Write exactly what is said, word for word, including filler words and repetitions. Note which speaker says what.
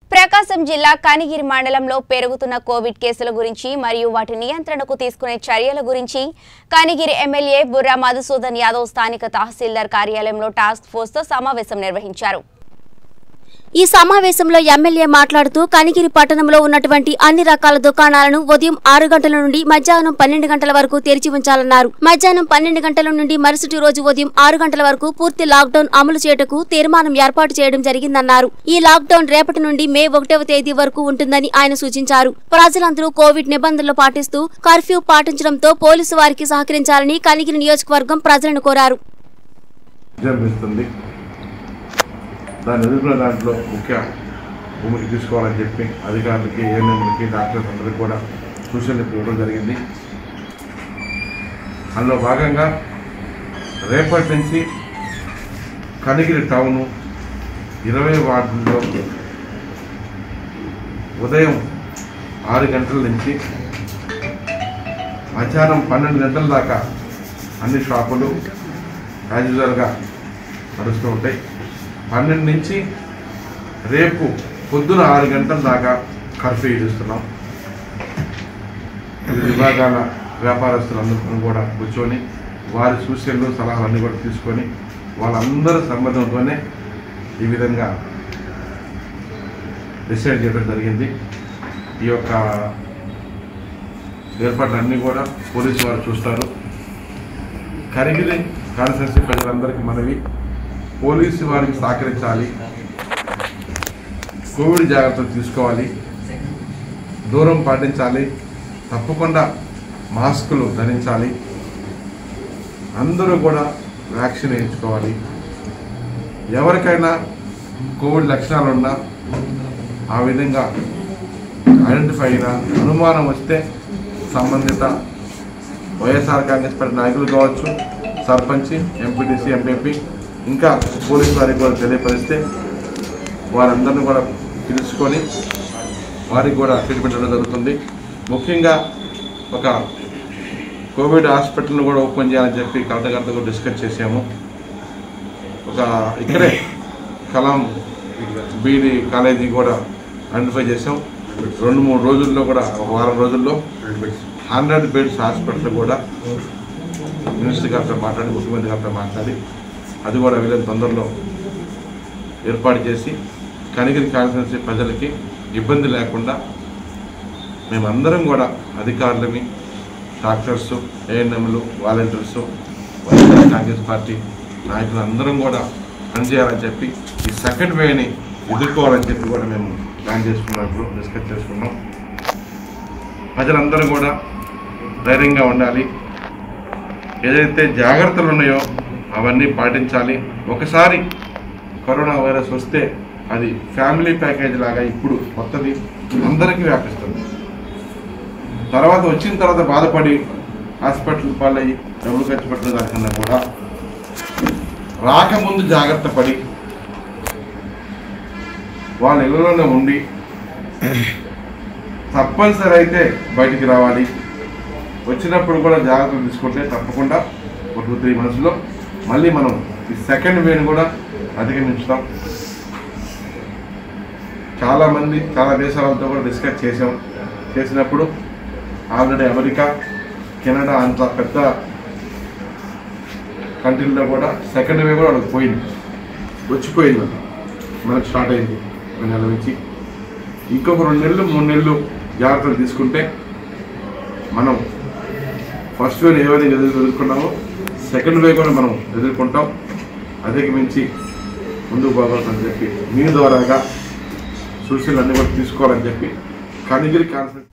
Speaker 1: ప్రకాశం జిల్లా కనిగిరి మండలంలో పెరుగుతున్న కోవిడ్ కేసుల గురించి మరియు వాటి నియంత్రణకు తీసుకునే చర్యల గురించి కనిగిరి ఎమ్మెల్యే బుర్రా మధుసూదన్ యాదవ్ స్థానిక తహసీల్దార్ కార్యాలయంలో టాస్క్ ఫోర్స్ తో సమావేశం నిర్వహించారు।
Speaker 2: ఈ సమావేశంలో ఎమ్మెల్యే మాట్లాడుతూ కనిగిరి పట్టణంలో ఉన్నటువంటి అన్ని రకాల దుకాణాలను ఉదయం ఆరు గంటల నుండి మధ్యాహ్నం పన్నెండు గంటల వరకు తెరిచి ఉంచాలన్నారు। మధ్యాహ్నం పన్నెండు గంటల నుండి మరుసటి రోజు ఉదయం ఆరు గంటల వరకు పూర్తి లాక్డౌన్ అమలు చేయటకు తీర్మానం ఏర్పాటు చేయడం జరిగిందన్నారు। ఈ లాక్డౌన్ రేపటి నుండి మే ఒకటవ తేదీ వరకు ఉంటుందని ఆయన సూచించారు। ప్రజలందరూ కోవిడ్ నిబంధనలు పాటిస్తూ కర్ఫ్యూ పాటించడంతో పోలీసు వారికి సహకరించాలని కనిగిరి నియోజకవర్గం ప్రజలను కోరారు।
Speaker 3: దాన్ని ఎదుర్కొన్న దాంట్లో ముఖ్య భూమికి తీసుకోవాలని చెప్పి అధికారులకి ఏఎన్ఎంలకి డాక్టర్స్ అందరికీ కూడా సూచనలు ఇవ్వడం జరిగింది। అందులో భాగంగా రేపటి నుంచి కనిగిరి టౌను ఇరవై వార్డుల్లో ఉదయం ఆరు గంటల నుంచి మధ్యాహ్నం పన్నెండు గంటల దాకా అన్ని షాపులు యాజ్ యూజువల్గా నడుస్తూ ఉంటాయి। పన్నెండు నుంచి రేపు పొద్దున ఆరు గంటల దాకా కర్ఫ్యూ విధిస్తున్నాం। వివిధ విభాగాల వ్యాపారస్తులందరూ కూడా కూర్చొని వారి సూచనలు సలహాలన్నీ కూడా తీసుకొని వాళ్ళందరూ సంబంధంతోనే ఈ విధంగా డిసైడ్ చేయడం జరిగింది। ఈ యొక్క ఏర్పాట్లన్నీ కూడా పోలీసు వారు చూస్తారు। కనిగిరి కాన్స్టిట్యున్సీ ప్రజలందరికీ మనవి, పోలీసు వారికి సహకరించాలి, కోవిడ్ జాగ్రత్తలు తీసుకోవాలి, దూరం పాటించాలి, తప్పకుండా మాస్కులు ధరించాలి, అందరూ కూడా వ్యాక్సిన్ వేయించుకోవాలి। ఎవరికైనా కోవిడ్ లక్షణాలు ఉన్నా ఆ విధంగా ఐడెంటిఫై అయినా అనుమానం వస్తే సంబంధిత వైఎస్ఆర్ కాంగ్రెస్ పార్టీ నాయకులు కావచ్చు, సర్పంచ్, ఎంపీటీసీ, ఎంపీపీ ఇంకా పోలీసు వారికి కూడా తెలియపరిస్తే వారందరినీ కూడా తెలుసుకొని వారికి కూడా ట్రీట్మెంట్ ఇవ్వడం జరుగుతుంది। ముఖ్యంగా ఒక కోవిడ్ హాస్పిటల్ను కూడా ఓపెన్ చేయాలని చెప్పి కలెక్టర్ గారితో కూడా డిస్కస్ చేసాము। ఒక ఇక్కడే కలాం బీడీ కాలేజీ కూడా ఐడెంటిఫై చేసాం। రెండు మూడు రోజుల్లో కూడా ఒక వారం రోజుల్లో హండ్రెడ్ బెడ్స్ హాస్పిటల్ కూడా మినిస్టర్ గారితో మాట్లాడి ముఖ్యమంత్రి గారితో మాట్లాడి అది కూడా వీళ్ళని తొందరలో ఏర్పాటు చేసి కనిగిరి కాన్స్టిట్యున్సీ ప్రజలకి ఇబ్బంది లేకుండా మేమందరం కూడా అధికారులమి, డాక్టర్స్, ఏఎన్ఎంలు, వాలంటీర్స్, వైఎస్ఆర్ కాంగ్రెస్ పార్టీ నాయకులు అందరం కూడా పనిచేయాలని చెప్పి ఈ సెకండ్ వేని ఎదుర్కోవాలని చెప్పి కూడా మేము ప్లాన్ చేసుకున్నప్పుడు డిస్కస్ చేసుకున్నాం। ప్రజలందరూ కూడా ధైర్యంగా ఉండాలి, ఏదైతే జాగ్రత్తలు ఉన్నాయో అవన్నీ పాటించాలి। ఒకసారి కరోనా వైరస్ వస్తే అది ఫ్యామిలీ ప్యాకేజ్ లాగా ఇప్పుడు కొత్తది అందరికీ వ్యాపిస్తుంది। తర్వాత వచ్చిన తర్వాత బాధపడి హాస్పిటల్ పాలయ్యి డబ్బులు ఖర్చు పెట్టిన దానికన్నా కూడా రాకముందు జాగ్రత్త పడి వాళ్ళ ఇళ్లలోనే ఉండి తప్పనిసరి అయితే బయటికి రావాలి। వచ్చినప్పుడు కూడా జాగ్రత్తలు తీసుకుంటే తప్పకుండా ఒక టూ త్రీ మంత్స్లో మళ్ళీ మనం ఈ సెకండ్ వేవ్ కూడా అధిగమించుతాం। చాలామంది చాలా దేశాలతో కూడా డిస్కస్ చేసాం। చేసినప్పుడు ఆల్రెడీ అమెరికా, కెనడా అంత పెద్ద కంట్రీల్లో కూడా సెకండ్ వేవ్ కూడా వాళ్ళకి పోయింది, వచ్చిపోయింది, మనకు స్టార్ట్ అయింది ఒక నెల నుంచి। ఇంకొక రెండు నెలలు మూడు నెలలు జాగ్రత్తలు తీసుకుంటే మనం ఫస్ట్ వేవ్ ఏ విధంగా ఎదుర్కొన్నామో సెకండ్ వేవ్ కూడా మనం ఎదుర్కొంటాం। అధిగమించి ముందుకు పోవాలని చెప్పి మీ ద్వారాగా సూచనలు అన్నీ కూడా తీసుకోవాలని చెప్పి కనిగిరి కాన్ఫరెన్స్